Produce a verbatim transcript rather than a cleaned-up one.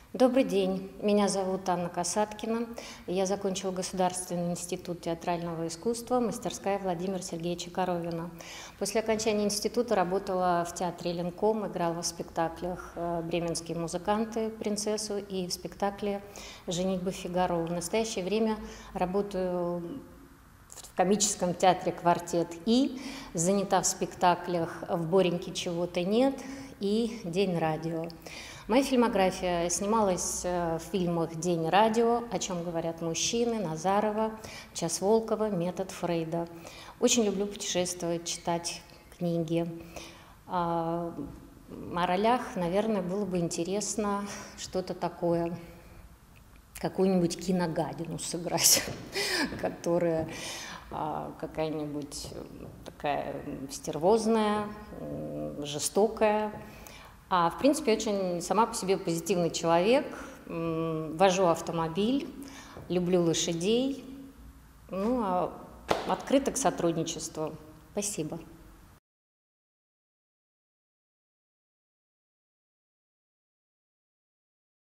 Добрый день, меня зовут Анна Касаткина. Я закончила Государственный институт театрального искусства, мастерская Владимира Сергеевича Коровина. После окончания института работала в театре Ленком, играла в спектаклях «Бременские музыканты», «Принцессу» и в спектакле «Женитьба Фигаро». В настоящее время работаю в комическом театре «Квартет И», занята в спектаклях «В Бореньке чего-то нет» и «День радио». Моя фильмография снималась в фильмах «День радио», «О чем говорят мужчины», «Назарова», «Час Волкова», «Метод Фрейда». Очень люблю путешествовать, читать книги. О ролях, наверное, было бы интересно что-то такое, какую-нибудь киногадину сыграть, которая какая-нибудь такая стервозная, жестокая. А, в принципе, очень сама по себе позитивный человек, вожу автомобиль, люблю лошадей, ну, а открыта к сотрудничеству. Спасибо.